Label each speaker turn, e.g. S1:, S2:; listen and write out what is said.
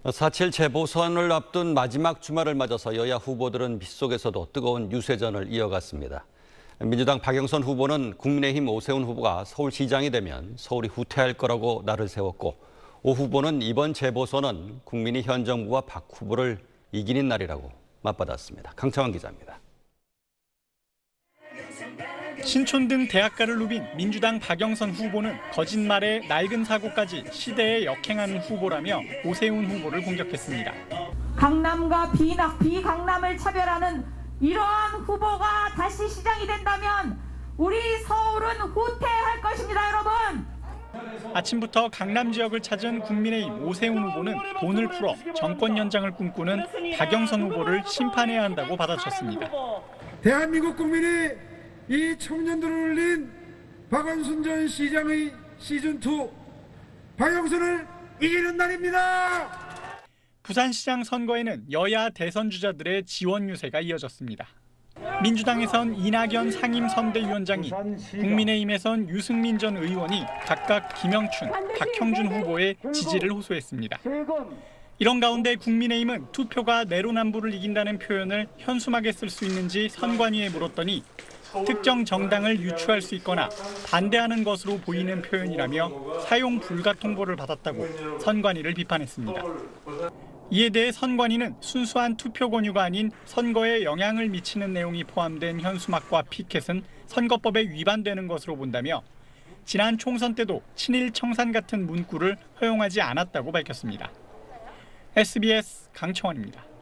S1: 4.7 재보선을 앞둔 마지막 주말을 맞아서 여야 후보들은 빗속에서도 뜨거운 유세전을 이어갔습니다. 민주당 박영선 후보는 국민의힘 오세훈 후보가 서울시장이 되면 서울이 후퇴할 거라고 날을 세웠고, 오 후보는 이번 재보선은 국민이 현 정부와 박 후보를 이기는 날이라고 맞받았습니다. 강창원 기자입니다.
S2: 신촌 등 대학가를 누빈 민주당 박영선 후보는 거짓말에 낡은 사고까지 시대에 역행하는 후보라며 오세훈 후보를 공격했습니다.
S3: 강남과 비강남을 차별하는 이러한 후보가 다시 시장이 된다면 우리 서울은 후퇴할 것입니다, 여러분.
S2: 아침부터 강남 지역을 찾은 국민의힘 오세훈 후보는 돈을 풀어 정권 연장을 꿈꾸는 박영선 후보를 심판해야 한다고 받아쳤습니다.
S4: 대한민국 국민이 이 청년들을 올린 박원순 전 시장의 시즌2 박영선을 이기는 날입니다.
S2: 부산시장 선거에는 여야 대선 주자들의 지원 유세가 이어졌습니다. 민주당에선 이낙연 상임선대위원장이, 국민의힘에선 유승민 전 의원이 각각 김영춘, 박형준 후보의 지지를 호소했습니다. 이런 가운데 국민의힘은 투표가 내로남불을 이긴다는 표현을 현수막에 쓸 수 있는지 선관위에 물었더니 특정 정당을 유추할 수 있거나 반대하는 것으로 보이는 표현이라며 사용 불가 통보를 받았다고 선관위를 비판했습니다. 이에 대해 선관위는 순수한 투표 권유가 아닌 선거에 영향을 미치는 내용이 포함된 현수막과 피켓은 선거법에 위반되는 것으로 본다며 지난 총선 때도 친일 청산 같은 문구를 허용하지 않았다고 밝혔습니다. SBS 강청원입니다.